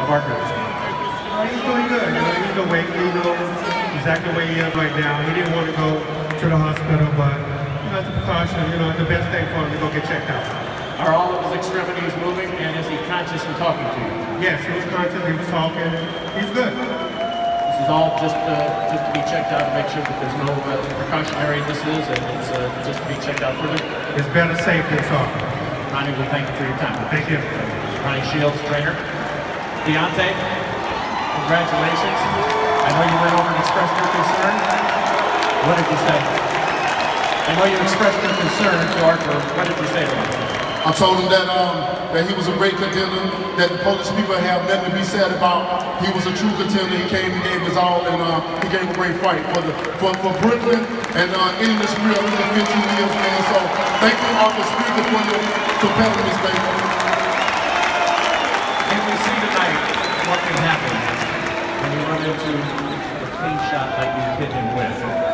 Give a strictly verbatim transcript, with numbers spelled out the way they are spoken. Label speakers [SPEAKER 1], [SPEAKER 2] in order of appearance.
[SPEAKER 1] of Arthur?
[SPEAKER 2] Uh, he's doing good. You know, he's awake. He knows exactly where he is right now. He didn't want to go to the hospital, but you know, it's a precaution. You know, it's the best thing for him to go get checked out.
[SPEAKER 1] Are all of his extremities moving, and is he conscious and talking to you?
[SPEAKER 2] Yes, he was conscious. He was talking. He's good.
[SPEAKER 1] This is all just uh, just to be checked out to make sure that there's no uh, precautionary this is, and it's uh, just to be checked out further.
[SPEAKER 2] It's better safe than sorry.
[SPEAKER 1] Ronnie, we thank you for your time.
[SPEAKER 2] Thank you.
[SPEAKER 1] Ronnie Shields, trainer. Deontay, congratulations. I know you went over and expressed your concern. What did you say? I know you expressed your concern to Arthur. What did you say to him?
[SPEAKER 3] I told him that um, that he was a great contender, that the Polish people have nothing to be sad about. He was a true contender. He came and gave his all, and uh, he gave a great fight for the for, for Brooklyn and uh, ending this career in the fifteen years, man. So thank you, Arthur Speaker, for your competitiveness, baby.
[SPEAKER 1] Can we see tonight what can happen when you run into a clean shot like you hit him with?